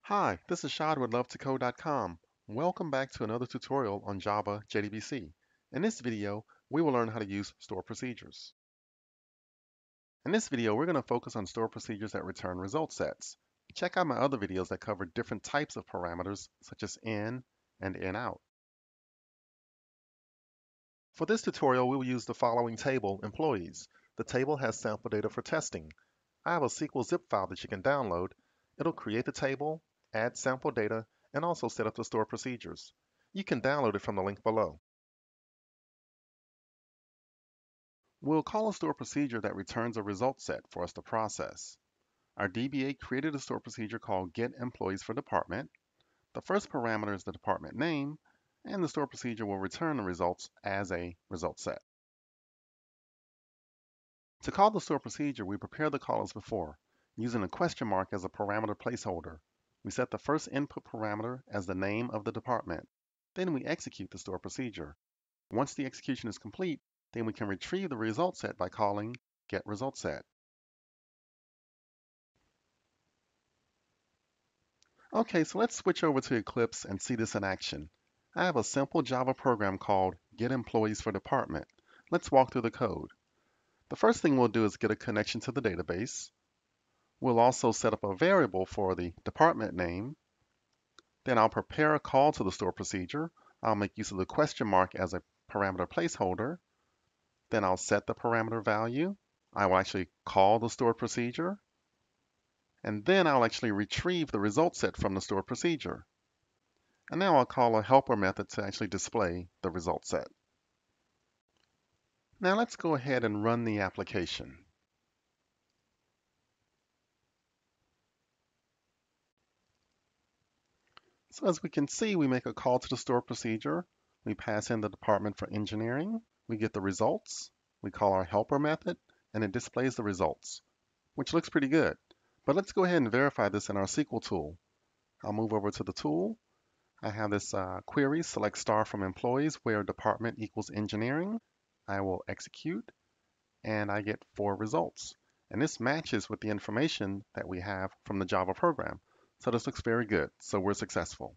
Hi, this is Shad with LoveToCode.com. Welcome back to another tutorial on Java JDBC. In this video, we will learn how to use stored procedures. In this video, we're going to focus on stored procedures that return result sets. Check out my other videos that cover different types of parameters, such as in and in-out. For this tutorial, we will use the following table, employees. The table has sample data for testing. I have a SQL zip file that you can download. It'll create the table, add sample data, and also set up the stored procedures. You can download it from the link below. We'll call a stored procedure that returns a result set for us to process. Our DBA created a stored procedure called getEmployeesForDepartment. The first parameter is the department name, and the stored procedure will return the results as a result set. To call the stored procedure, we prepare the call as before, using a question mark as a parameter placeholder. We set the first input parameter as the name of the department. Then we execute the stored procedure. Once the execution is complete, then we can retrieve the result set by calling getResultSet. Okay, so let's switch over to Eclipse and see this in action. I have a simple Java program called getEmployeesForDepartment. Let's walk through the code. The first thing we'll do is get a connection to the database. We'll also set up a variable for the department name. Then I'll prepare a call to the stored procedure. I'll make use of the question mark as a parameter placeholder. Then I'll set the parameter value. I will actually call the stored procedure. And then I'll actually retrieve the result set from the stored procedure. And now I'll call a helper method to actually display the result set. Now let's go ahead and run the application. So as we can see, we make a call to the stored procedure. We pass in the department for engineering. We get the results. We call our helper method, and it displays the results, which looks pretty good. But let's go ahead and verify this in our SQL tool. I'll move over to the tool. I have this query, select star from employees where department equals engineering. I will execute, and I get 4 results. And this matches with the information that we have from the Java program. So this looks very good. So we're successful.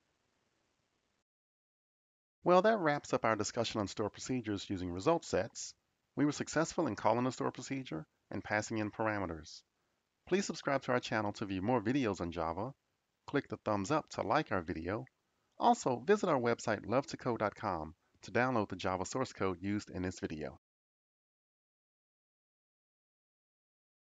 Well, that wraps up our discussion on stored procedures using result sets. We were successful in calling a stored procedure and passing in parameters. Please subscribe to our channel to view more videos on Java. Click the thumbs up to like our video. Also, visit our website lovetocode.com to download the Java source code used in this video.